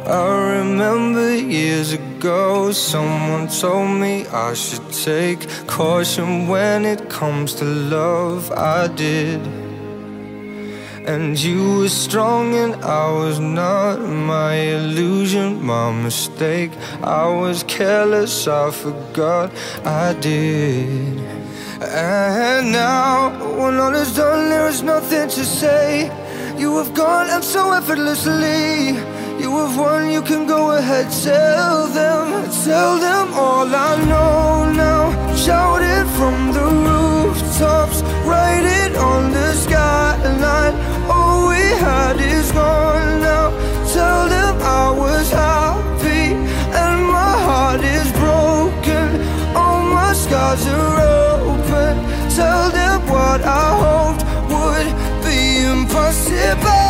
I remember years ago, someone told me I should take caution when it comes to love. I did. And you were strong and I was not. My illusion, my mistake. I was careless, I forgot I did. And now, when all is done, there is nothing to say. You have gone and so effortlessly. You have won, you can go ahead, tell them all I know now. Shout it from the rooftops, write it on the skyline. All we had is gone now. Tell them I was happy and my heart is broken. All my scars are open. Tell them what I hoped would be impossible.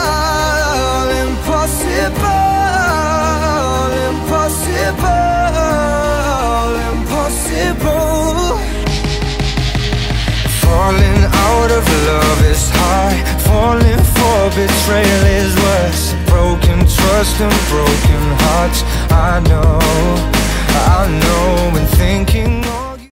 Impossible. Falling out of love is high. Falling for betrayal is worse. Broken trust and broken hearts. I know, when thinking